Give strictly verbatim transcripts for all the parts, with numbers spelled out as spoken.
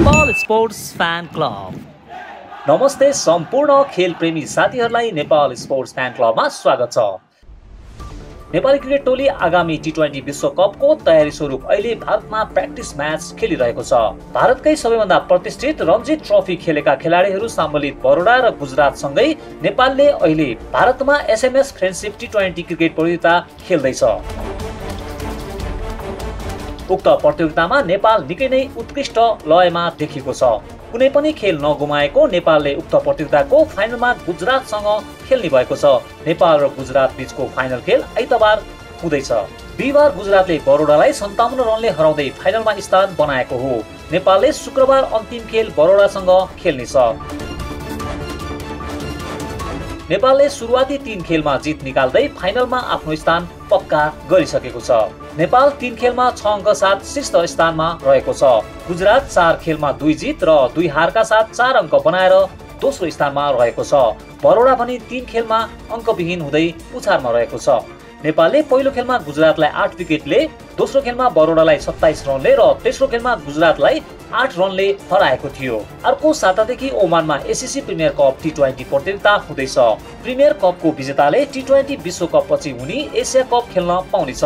Nepal sports fan club. नमस्ते सम्पूर्ण खेल प्रेमी साथीहरूलाई नेपाल स्पोर्ट्स फ्यान क्लबमा स्वागत छ। नेपाली क्रिकेट टोली आगामी टी ट्वेन्टी विश्वकपको तयारी स्वरूप अहिले भारतमा प्र्याक्टिस म्याच खेलिरहेको छ। भारतकै सबैभन्दा प्रतिष्ठित रणजी ट्रफी खेलेका खेलाडीहरू सम्मिलित बरोडा र गुजरातसँगै नेपालले अहिले भारतमा SMS friendship T twenty cricket प्रतियोगिता खेल्दैछ। उक्त प्रतियोगितामा नेपाल निकै नै उत्कृष्ट लयमा देखिएको छ। कुनै पनि खेल नगुमाएको नेपालले उक्त प्रतियोगिताको फाइनलमा गुजरातसँग खेल्ने भएको छ। नेपाल र गुजरात बीचको फाइनल खेल आइतबार हुँदैछ। बिहिबार गुजरातले बरोडालाई सन्ताउन्न रनले हराउँदै फाइनलमा स्थान बनाएको हो। नेपालले शुक्रबार अन्तिम खेल बरोडासँग खेल्नेछ। नेपालले सुरुवाती तीन खेलमा जित निकाल्दै फाइनलमा आफ्नो स्थान पक्का गरिसकेको छ। नेपाल तीन खेलमा छ अङ्क साथ शीर्ष स्थानमा रहेको छ। गुजरात चार खेलमा दुई जित र दुई हारका साथ चार अङ्क बनाएर दोस्रो स्थानमा रहेको छ। बरोडा पनि तीन खेलमा अङ्कविहीन हुँदै पुछारमा रहेको छ। नेपालले पहिलो खेलमा गुजरातलाई आठ विकेटले, दोस्रो खेलमा बरोडालाई सत्ताइस रनले र तेस्रो खेलमा गुजरातलाई आठ रनले हराएको थियो। अर्को सातादेखि ओमानमा ACC premier cup T twenty प्रतियोगिता हुँदैछ। प्रिमियर कपको विजेताले टी ट्वेन्टी विश्वकप पछि हुने एसिया कप खेल्न पाउनेछ।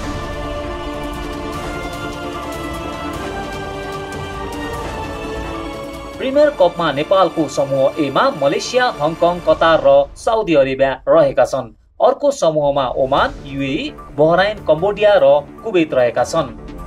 प्रिमियर कपमा नेपालको समूह ए मा मलेसिया, हङकङ, कतार र साउदी अरेबिया रहेका छन्। अर्को समूहमा ओमान, युएई, बहराइन, कम्बोडिया र कुवेत रहेका छन्।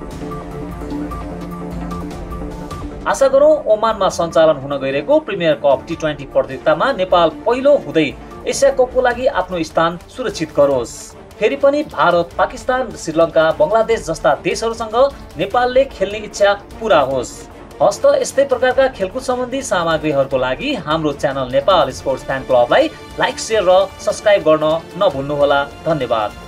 आशा गरौँ ओमानमा सञ्चालन हुन गइरहेको प्रिमियर कप टी ट्वेन्टी प्रतियोगितामा नेपाल पहिलो हुँदै एसिया कपको लागि आफ्नो स्थान सुरक्षित गरोस्। फेरि पनि भारत, पाकिस्तान, श्रीलङ्का, बङ्गलादेश जस्ता देशहरूसँग नेपालले खेल्ने इच्छा पूरा होस्। हस्त यस्तै प्रकारका खेलकुद सम्बन्धी सामग्रीहरूको लागि हाम्रो च्यानल नेपाल स्पोर्ट्स फ्यान क्लबलाई लाइक, सेयर र सब्स्क्राइब गर्न नभुल्नुहोला। धन्यवाद।